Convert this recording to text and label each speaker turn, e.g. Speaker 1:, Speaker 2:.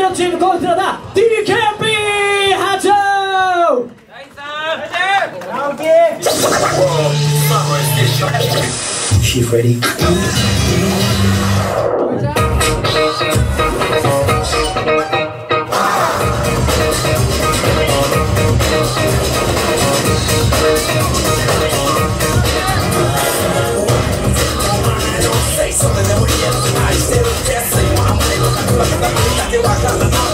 Speaker 1: のチームこいつらだ DKP ハチョウHe's ready. Say something that we have tonight. Still, just say, I'm gonna look at the